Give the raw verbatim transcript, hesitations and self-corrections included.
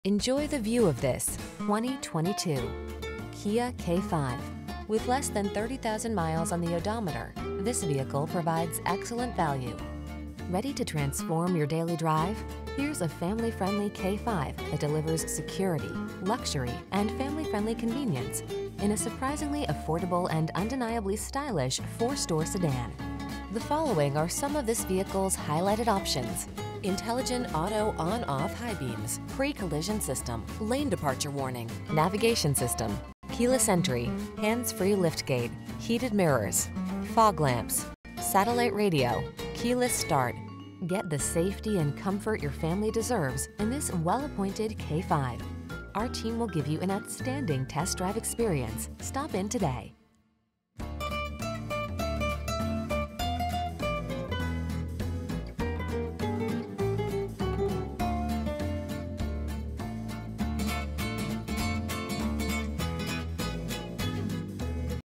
Enjoy the view of this twenty twenty-two Kia K five. With less than thirty thousand miles on the odometer, this vehicle provides excellent value. Ready to transform your daily drive? Here's a family-friendly K five that delivers security, luxury, and family-friendly convenience in a surprisingly affordable and undeniably stylish four-door sedan. The following are some of this vehicle's highlighted options: intelligent auto on-off high beams, pre-collision system, lane departure warning, navigation system, keyless entry, hands-free liftgate, heated mirrors, fog lamps, satellite radio, keyless start. Get the safety and comfort your family deserves in this well-appointed K five. Our team will give you an outstanding test drive experience. Stop in today.